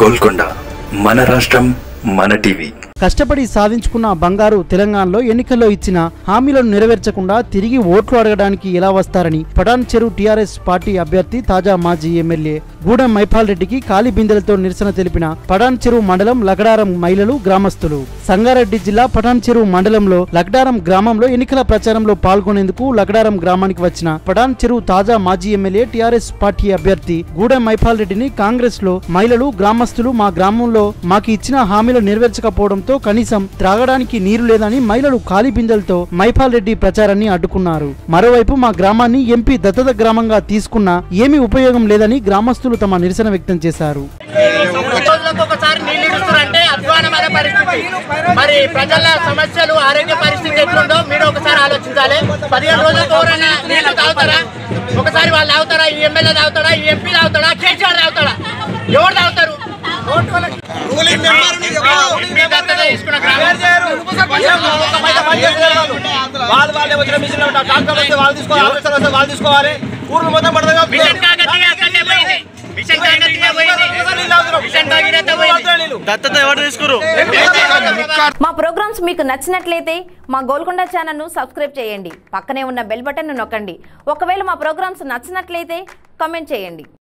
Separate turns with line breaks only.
గోల్కొండ మన రాష్ట్రం మన టీవీ
కష్టపడి సాధించుకున్న బంగారు తెలంగాణలో ఎన్నికల్లో ఇచ్చిన హామీలను నెరవేర్చకుండా తిరిగి ఓట్లు అడగడానికి ఎలా వస్తారని పటాన్ చెరు టీఆర్ఎస్ పార్టీ అభ్యర్థి తాజా మాజీ ఎమ్మెల్యే గూడెం మైపాల్ రెడ్డికి ఖాళీ బిందెలతో నిరసన తెలిపిన పటాన్ చెరు మండలం లగడారం మహిళలు గ్రామస్తులు. సంగారెడ్డి జిల్లా పటాన్ చెరు మండలంలో లగడారం గ్రామంలో ఎన్నికల ప్రచారంలో పాల్గొనేందుకు లగడారం గ్రామానికి వచ్చిన పటాన్ చెరు తాజా మాజీ ఎమ్మెల్యే టీఆర్ఎస్ పార్టీ అభ్యర్థి గూడెం మైపాల్ రెడ్డిని కాంగ్రెస్ లో మహిళలు గ్రామస్తులు మా గ్రామంలో మాకు ఇచ్చిన హామీలు నెరవేర్చకపోవడం కనీసం త్రాగడానికి నీరు లేదని మహిళలు ఖాళీ బిందెలతో మైపాల్ రెడ్డి ప్రచారాన్ని అడ్డుకున్నారు. మరోవైపు మా గ్రామాన్ని ఎంపీ దత్తత గ్రామంగా తీసుకున్నా ఏమీ ఉపయోగం లేదని గ్రామస్తులు తమ నిరసన వ్యక్తం చేశారు.
మరి ప్రజల సమస్యలు ఆరోగ్య పరిస్థితి ఎట్లుందో మీరు ఒకసారి ఆలోచించాలి. 15 రోజులకు ఎవరైనా నీళ్లు తాగుతారా? ఒకసారి వాళ్ళు తాగుతారా? ఈ ఎమ్మెల్యే తాగుతాడా? ఈ ఎంపీ తాగుతాడా? కేసీఆర్ తాగుతాడా? ఎవరు తాగుతారు?
మా ప్రోగ్రామ్స్ మీకు నచ్చినట్లయితే మా గోల్కొండ ఛానల్ ను సబ్స్క్రైబ్ చేయండి. పక్కనే ఉన్న బెల్ బటన్ ను నొక్కండి. ఒకవేళ మా ప్రోగ్రామ్స్ నచ్చినట్లయితే కామెంట్ చేయండి.